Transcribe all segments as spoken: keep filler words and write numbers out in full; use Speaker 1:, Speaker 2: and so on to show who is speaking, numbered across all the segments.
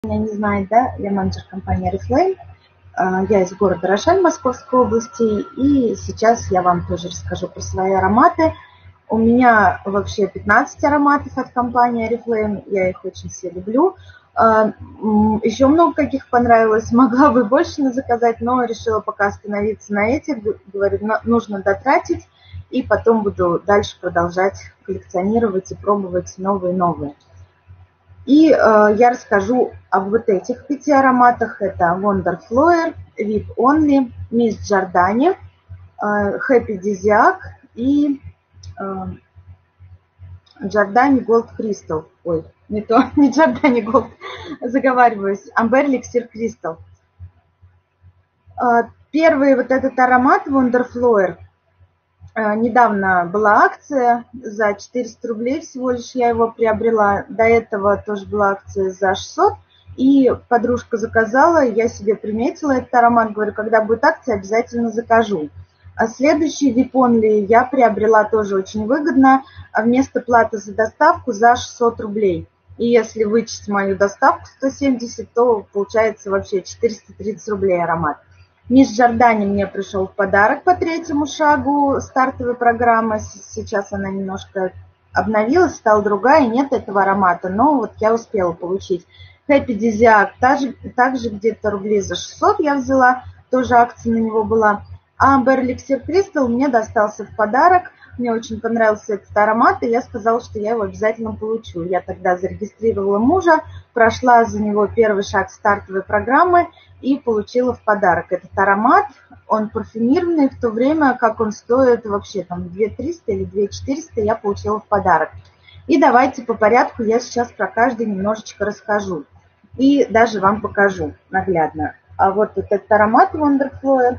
Speaker 1: Меня не знает, да, я менеджер компании Oriflame. Я из города Рошаль, Московской области, и сейчас я вам тоже расскажу про свои ароматы. У меня вообще пятнадцать ароматов от компании Oriflame, я их очень все люблю. Еще много каких понравилось, могла бы больше заказать, но решила пока остановиться на этих. Говорю, нужно дотратить, и потом буду дальше продолжать коллекционировать и пробовать новые-новые. И э, я расскажу об вот этих пяти ароматах. Это Wonderflower, ви ай пи Only, Miss Giordani, э, Happy Disiac и э, Giordani Gold Crystal. Ой, не то, не Giordani Gold, заговариваюсь. Amber Elixir Crystal. Э, первый вот этот аромат Wonderflower. Недавно была акция за четыреста рублей, всего лишь я его приобрела. До этого тоже была акция за шестьсот. И подружка заказала, я себе приметила этот аромат. Говорю, когда будет акция, обязательно закажу. А следующий ви ай пи Only я приобрела тоже очень выгодно. Вместо платы за доставку за шестьсот рублей. И если вычесть мою доставку сто семьдесят, то получается вообще четыреста тридцать рублей аромат. Мисс Giordani мне пришел в подарок по третьему шагу стартовой программы. Сейчас она немножко обновилась, стала другая, нет этого аромата, но вот я успела получить. Happy Disiac также, также где-то рублей за шестьсот я взяла, тоже акция на него была. А Amber Elixir Crystal мне достался в подарок. Мне очень понравился этот аромат, и я сказала, что я его обязательно получу. Я тогда зарегистрировала мужа, прошла за него первый шаг стартовой программы и получила в подарок этот аромат. Он парфюмированный, в то время как он стоит вообще там две тысячи триста или две тысячи четыреста, я получила в подарок. И давайте по порядку я сейчас про каждый немножечко расскажу. И даже вам покажу наглядно. А вот этот аромат Wonderflower.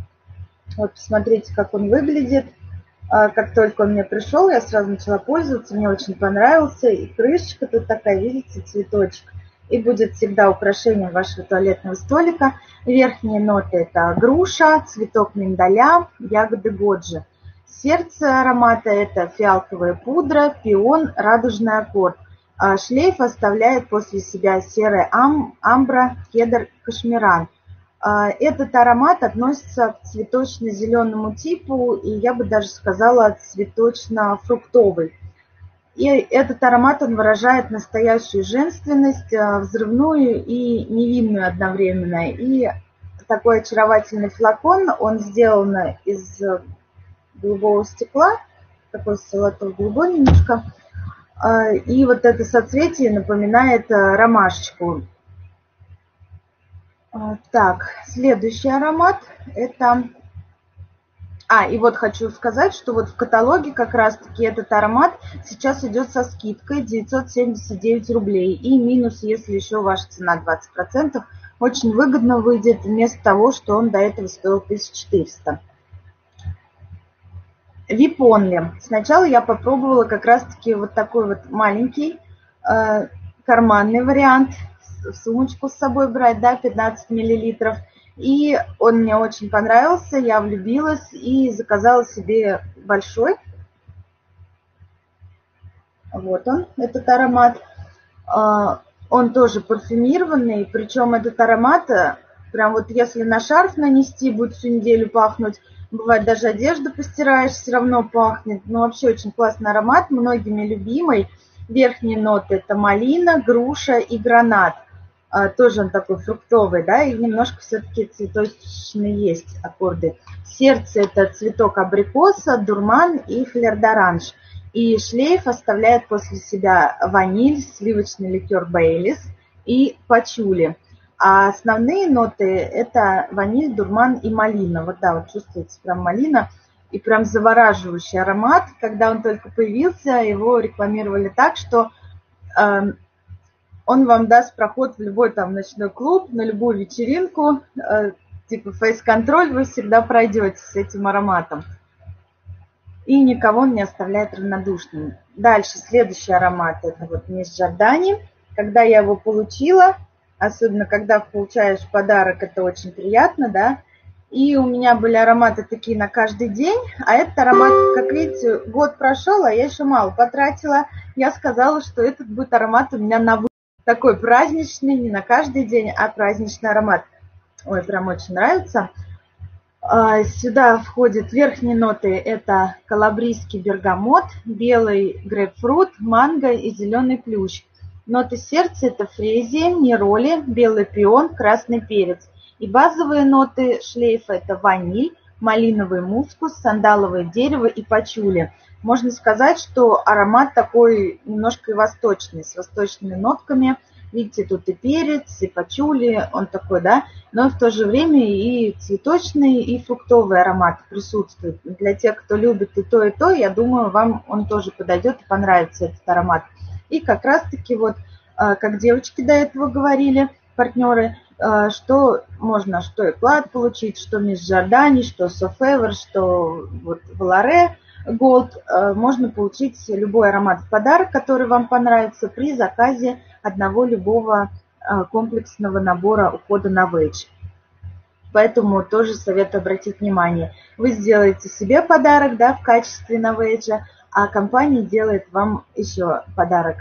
Speaker 1: Вот посмотрите, как он выглядит. Как только он мне пришел, я сразу начала пользоваться, мне очень понравился. И крышечка тут такая, видите, цветочек. И будет всегда украшением вашего туалетного столика. Верхние ноты это груша, цветок миндаля, ягоды годжи. Сердце аромата это фиалковая пудра, пион, радужный аккорд. А шлейф оставляет после себя серая ам, амбра, кедр, кашмиран. Этот аромат относится к цветочно-зеленому типу, и я бы даже сказала цветочно-фруктовый. И этот аромат, он выражает настоящую женственность, взрывную и невинную одновременно. И такой очаровательный флакон, он сделан из голубого стекла, такой золото-голубой немножко. И вот это соцветие напоминает ромашечку. Так, следующий аромат это... А, и вот хочу сказать, что вот в каталоге как раз-таки этот аромат сейчас идет со скидкой девятьсот семьдесят девять рублей. И минус, если еще ваша цена двадцать процентов, очень выгодно выйдет вместо того, что он до этого стоил тысячу четыреста. ви ай пи Only. Сначала я попробовала как раз-таки вот такой вот маленький э, карманный вариант. В сумочку с собой брать, да, пятнадцать миллилитров. И он мне очень понравился, я влюбилась и заказала себе большой. Вот он, этот аромат. Он тоже парфюмированный, причем этот аромат, прям вот если на шарф нанести, будет всю неделю пахнуть. Бывает, даже одежду постираешь, все равно пахнет. Но вообще очень классный аромат, многими любимый. Верхние ноты это малина, груша и гранат. Тоже он такой фруктовый, да, и немножко все-таки цветочные есть аккорды. Сердце это цветок абрикоса, дурман и флер-д'оранж. И шлейф оставляет после себя ваниль, сливочный ликер Бейлис и пачули. А основные ноты это ваниль, дурман и малина. Вот да, вот чувствуется прям малина. И прям завораживающий аромат. Когда он только появился, его рекламировали так, что... Э, он вам даст проход в любой там ночной клуб, на любую вечеринку, э, типа фейс-контроль вы всегда пройдете с этим ароматом. И никого он не оставляет равнодушным. Дальше, следующий аромат, это вот Miss Giordani. Когда я его получила, особенно когда получаешь в подарок, это очень приятно, да. И у меня были ароматы такие на каждый день, а этот аромат, как видите, год прошел, а я еще мало потратила. Я сказала, что этот будет аромат у меня на выбор. такой праздничный, не на каждый день, а праздничный аромат. Ой, прям очень нравится. Сюда входят верхние ноты. Это калабрийский бергамот, белый грейпфрут, манго и зеленый плющ. Ноты сердца – это фрезия, нероли, белый пион, красный перец. И базовые ноты шлейфа – это ваниль, малиновый мускус, сандаловое дерево и пачули. Можно сказать, что аромат такой немножко и восточный, с восточными нотками. Видите, тут и перец, и пачули, он такой, да, но в то же время и цветочный, и фруктовый аромат присутствует. Для тех, кто любит и то, и то, я думаю, вам он тоже подойдет и понравится этот аромат. И как раз-таки вот, как девочки до этого говорили, партнеры, что можно, что Эклад получить, что Мисс Джордани, что Софевер, что вот Валаре Голд, можно получить любой аромат в подарок, который вам понравится при заказе одного любого комплексного набора ухода на вейдж. Поэтому тоже советую обратить внимание. Вы сделаете себе подарок, да, в качестве на вейджа, а компания делает вам еще подарок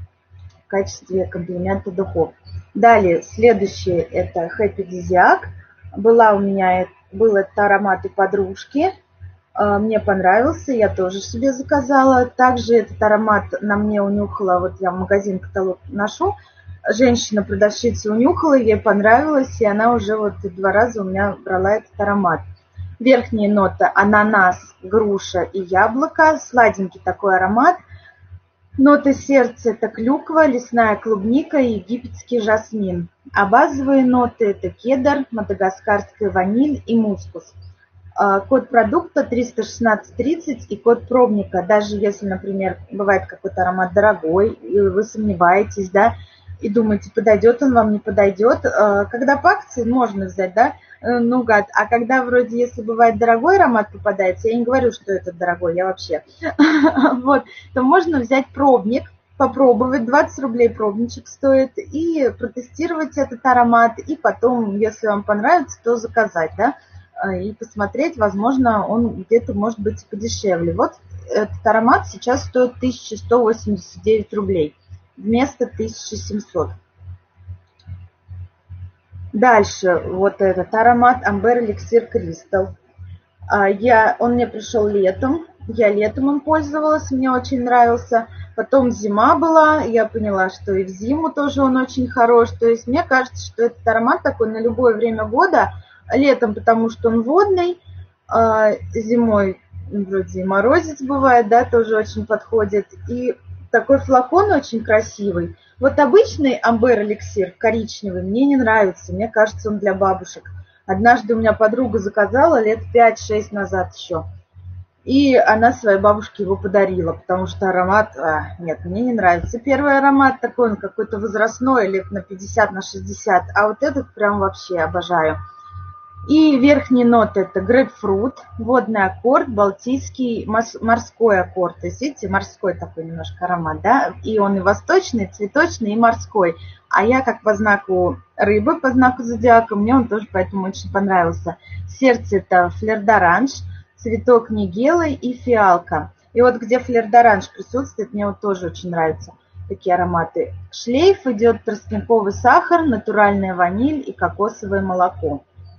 Speaker 1: в качестве комплимента духов. Далее, следующее это Happy Desiac. Была у меня, был этот аромат у подружки. Мне понравился, я тоже себе заказала. Также этот аромат на мне унюхала, вот я в магазин каталог ношу. Женщина-продавщица унюхала, ей понравилось, и она уже вот два раза у меня брала этот аромат. Верхние ноты ананас, груша и яблоко. Сладенький такой аромат. Ноты сердца это клюква, лесная клубника и египетский жасмин. А базовые ноты это кедр, мадагаскарская ваниль и мускус. Код продукта триста шестнадцать тридцать и код пробника. Даже если, например, бывает какой-то аромат дорогой, и вы сомневаетесь, да, и думаете, подойдет он вам, не подойдет. Когда по акции можно взять, да, наугад. А когда вроде, если бывает дорогой аромат попадается, я не говорю, что это дорогой, я вообще, вот, то можно взять пробник, попробовать, двадцать рублей пробничек стоит, и протестировать этот аромат, и потом, если вам понравится, то заказать, да, и посмотреть, возможно, он где-то может быть подешевле. Вот этот аромат сейчас стоит тысяча сто восемьдесят девять рублей вместо тысячи семисот. Дальше вот этот аромат Amber Elixir Crystal. Я, он мне пришел летом, я летом им пользовалась, мне очень нравился. Потом зима была, я поняла, что и в зиму тоже он очень хорош. То есть мне кажется, что этот аромат такой на любое время года. Летом, потому что он водный, зимой вроде и морозец бывает, да, тоже очень подходит. И такой флакон очень красивый. Вот обычный Amber Elixir коричневый мне не нравится, мне кажется, он для бабушек. Однажды у меня подруга заказала лет пять-шесть назад еще. И она своей бабушке его подарила, потому что аромат, а, нет, мне не нравится. Первый аромат такой, он какой-то возрастной, лет на пятьдесят, на шестьдесят, а вот этот прям вообще обожаю. И верхние ноты это грейпфрут, водный аккорд, балтийский, морской аккорд. То есть, видите, морской такой немножко аромат, да? И он и восточный, цветочный, и морской. А я как по знаку рыбы, по знаку зодиака, мне он тоже поэтому очень понравился. Сердце это флер-д'оранж, цветок нигелы и фиалка. И вот где флер-д'оранж присутствует, мне вот тоже очень нравятся такие ароматы. Шлейф идет тростниковый сахар, натуральная ваниль и кокосовое молоко.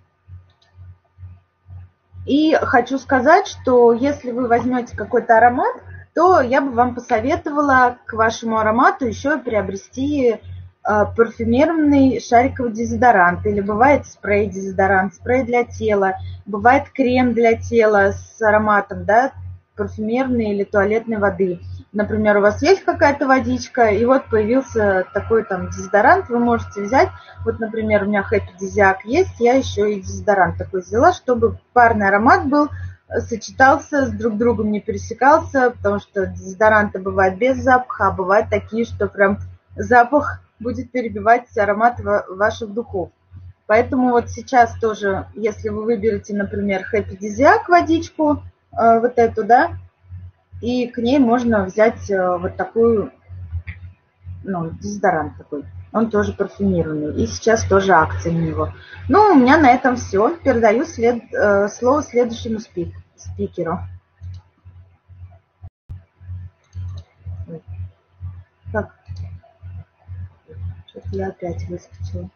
Speaker 1: И хочу сказать, что если вы возьмете какой-то аромат, то я бы вам посоветовала к вашему аромату еще приобрести э, парфюмерный шариковый дезодорант. Или бывает спрей-дезодорант, спрей для тела, бывает крем для тела с ароматом, да, парфюмерной или туалетной воды. Например, у вас есть какая-то водичка, и вот появился такой там дезодорант, вы можете взять. Вот, например, у меня Happy Desiac есть, я еще и дезодорант такой взяла, чтобы парный аромат был, сочетался, с друг другом не пересекался, потому что дезодоранты бывают без запаха, а бывают такие, что прям запах будет перебивать аромат ваших духов. Поэтому вот сейчас тоже, если вы выберете, например, Happy Desiac водичку, вот эту, да, и к ней можно взять вот такую, ну, дезодорант такой. Он тоже парфюмированный. И сейчас тоже акция на него. Ну, у меня на этом все. Передаю след, э, слово следующему спик, спикеру. Так. я опять выскочила.